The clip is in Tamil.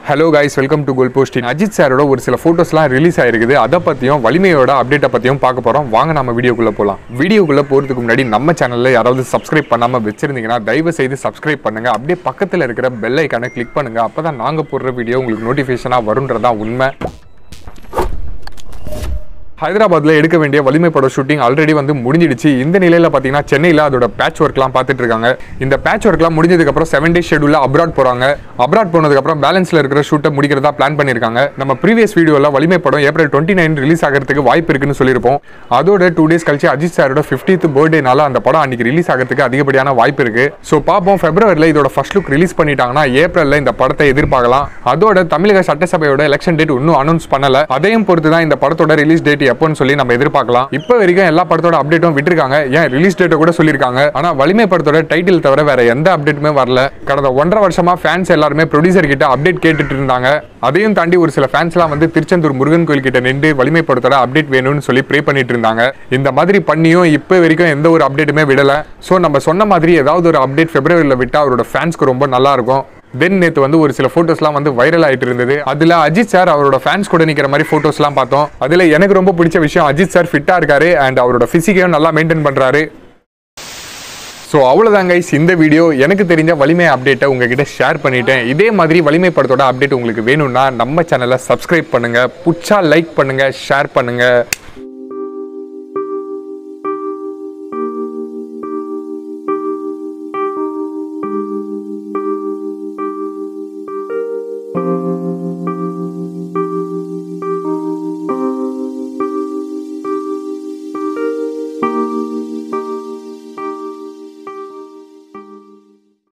Hello guys, welcome to Goal Posting. Ajith சாரோட ஒரு சில போட்டோஸ்லாம் ரிலீஸ் ஆயிருக்குது. அத பத்தியும் வலிமையோட அப்டேட்ட பத்தியும் பார்க்க போறோம். வாங்க நாம வீடியோக்குள்ள போலாம். வீடியோக்குள்ள போறதுக்கு முன்னாடி நம்ம சேனல்ல யாராவது சப்ஸ்கிரைப் பண்ணாம வெச்சிருந்தீங்கன்னா தயவு செய்து சப்ஸ்கிரைப் பண்ணுங்க. அப்படியே பக்கத்துல இருக்கிற பெல் ஐகானை கிளிக் பண்ணுங்க. அப்பதான் நாங்க போடுற வீடியோ உங்களுக்கு நோட்டிஃபிகேஷனா வரும்ன்றதா உண்மை. ஹைதராபாத்ல எடுக்க வேண்டிய வலிமை பட ஷூட்டிங் ஆல்ரெடி வந்து முடிஞ்சிடுச்சு. இந்த நிலையில பாத்தீங்கன்னா சென்னையில அதோட பேட்ச் ஒர்க்லாம் பார்த்துட்டு இருக்காங்க. இந்த பேட்ச் ஒர்க்லாம் முடிஞ்சதுக்கு அப்புறம் 7 டே ஷெட்யூல்ல அப்ராட் போறாங்க. அப்ராட் போனதுக்கு அப்புறம் பேலன்ஸ்ல இருக்கிற ஷூட்டை முடிக்கிறதா பிளான் பண்ணிருக்காங்க. நம்ம ப்ரீவியஸ் வீடியோல வலிமை படம் ஏப்ரல் 29 ரிலீஸ் ஆகிறதுக்கு வாய்ப்பு இருக்குன்னு சொல்லியிருப்போம். அதோட 2 டேஸ் கழிச்சு அஜித் சாரோட 50th பர்த்டேனால அந்த படம் அன்னைக்கு ரிலீஸ் ஆகிறதுக்கு அதிகப்படியான வாய்ப்பு இருக்கு. ஸோ பார்ப்போம், பிப்ரவரியில் இதோட ஃபர்ஸ்ட் லுக் ரிலீஸ் பண்ணிட்டாங்கன்னா ஏப்ரல்ல இந்த படத்தை எதிர்பார்க்கலாம். அதோட தமிழக சட்டசபையோட எலெக்ஷன் டேட் இன்னும் அனௌன்ஸ் பண்ணல. அதையும் பொறுத்து தான் இந்த படத்தோட ரிலீஸ் டேட் எப்போன்னு சொல்லி நம்ம பார்க்கலாம். இப்ப வரைக்கும் எல்லா படத்தோட அப்டேட்டும் விட்டுருக்காங்க. ஏன் ரிலீஸ் டேட் கூட சொல்லிருக்காங்க. ஆனா வலிமை படத்தோட டைட்டில் தவிர வேற எந்த அப்டேட்டுமே வரல. கடந்த 1.5 வருஷமா ஃபேன்ஸ் எல்லாருமே ப்ரொடியூசர் கிட்ட அப்டேட் கேட்டுட்டு இருந்தாங்க. அதையும் தாண்டி ஒரு சில ஃபேன்ஸ் எல்லாம் வந்து திருச்செந்தூர் முருகன் கோயில் கிட்ட நின்று வலிமை படத்தோட அப்டேட் வேணும்னு சொல்லி ப்ரே பண்ணிட்டு இருந்தாங்க. இந்த மாதிரி பண்ணியும் இப்ப வரைக்கும் எந்த ஒரு அப்டேட்டுமே விடல. சோ நம்ம சொன்ன மாதிரி ஏதாவது ஒரு அப்டேட் பிப்ரவரியில விட்டா அவரோட ஃபேன்ஸ்க்கு ரொம்ப நல்லா இருக்கும். தென் நேத்து வந்து ஒரு சில போட்டோஸ்லாம் வந்து வைரல் ஆயிட்டு இருந்தது. அதுல அஜித் சார் அவரோட ஃபேன்ஸ் கூட நிக்கிற மாதிரி போட்டோஸ்லாம் பார்த்தோம். அதுல எனக்கு ரொம்ப பிடிச்ச விஷயம் அஜித் சார் ஃபிட்டா இருக்காரு அண்ட் அவரோட பிசிக்கையும் நல்லா மெயின்டைன் பண்றாரு. ஸோ அவ்வளோதான் கைஸ், இந்த வீடியோ எனக்கு தெரிஞ்ச வலிமை அப்டேட்டை உங்ககிட்ட ஷேர் பண்ணிட்டேன். இதே மாதிரி வலிமை படத்தோட அப்டேட் உங்களுக்கு வேணும்னா நம்ம சேனலை சப்ஸ்கிரைப் பண்ணுங்க, புடிச்சா லைக் பண்ணுங்க, ஷேர் பண்ணுங்க.